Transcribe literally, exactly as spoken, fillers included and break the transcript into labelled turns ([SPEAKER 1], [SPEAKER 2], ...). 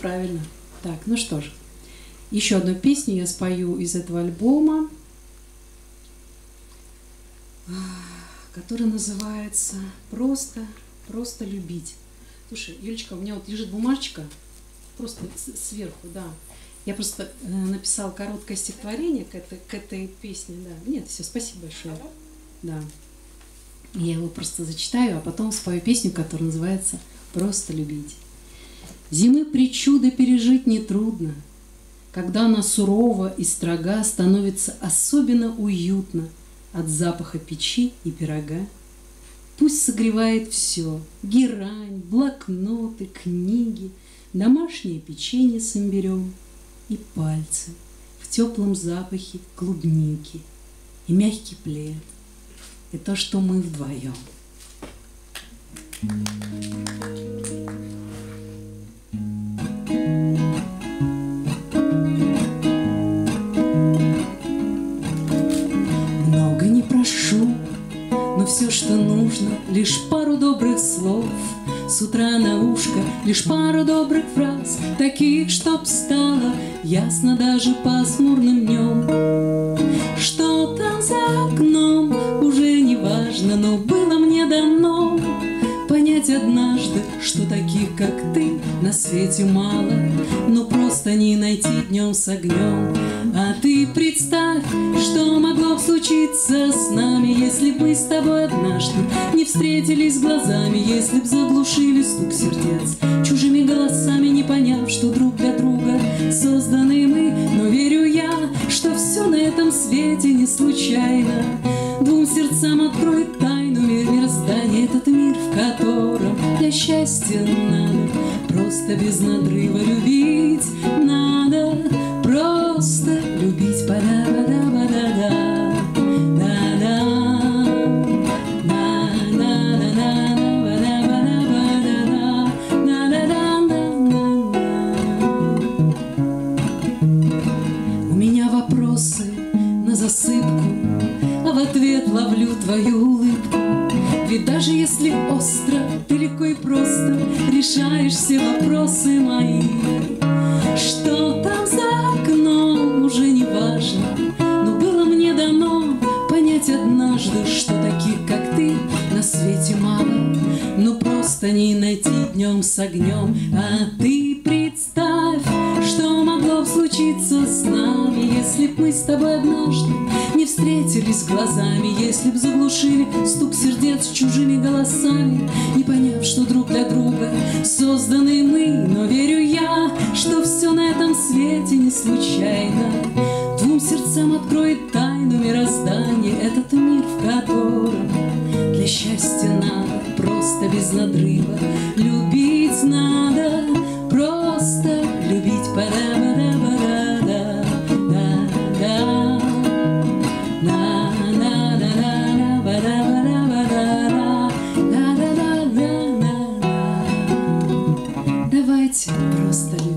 [SPEAKER 1] правильно. Так, ну что ж, еще одну песню я спою из этого альбома, которая называется «Просто, просто любить». Слушай, Юлечка, у меня вот лежит бумажечка, просто сверху, да. Я просто э, написала короткое стихотворение к этой, к этой песне, да. Нет, все, спасибо большое. Да. Я его просто зачитаю, а потом спою песню, которая называется «Просто любить». Зимы причуды пережить нетрудно, когда она сурова и строга, становится особенно уютно от запаха печи и пирога. Пусть согревает все — герань, блокноты, книги, домашнее печенье с имбирем и пальцы в теплом запахе клубники, и мягкий плед, и то, что мы вдвоем. Много не прошу, но все, что нужно, лишь пару добрых слов. С утра на ушко лишь пару добрых фраз, таких, чтоб стало ясно даже пасмурным днем. Что там за окном, уже не важно, но было мне дано понять однажды, что таких, как ты, на свете мало, но просто не найти днем с огнем. А ты представь, что могло бы случиться с нами, если бы мы с тобой однажды не встретились глазами, если б заглушили стук сердец чужими голосами, не поняв, что друг для друга созданы мы. Но верю я, что все на этом свете не случайно. Двум сердцам откроет тайну мир мироздания, этот мир, в котором для счастья надо просто без надрыва любить. Надо просто любить. Па-да-ба-да-ба-да-да. У меня вопросы на засыпку, а в ответ ловлю твою улыбку. Ведь даже если остро, ты легко и просто решаешь все вопросы мои. Что там за окном, уже не важно, но было мне дано понять однажды, что таких, как ты, на свете мало, но просто не найти днем с огнем. А ты представь, что могло бы случиться с нами, если б мы с тобой однажды не встретились глазами, если б заглушили стук сердец чужими голосами, не поняв, что друг для друга созданы мы. Но верю я, что все на этом свете не случайно. Двум сердцам откроет тайну мироздания, этот мир, в котором для счастья надо просто без надрыва любить. Надо просто любить. Па-да-ба-да-ба-да-да. Да-да. Давайте просто любить.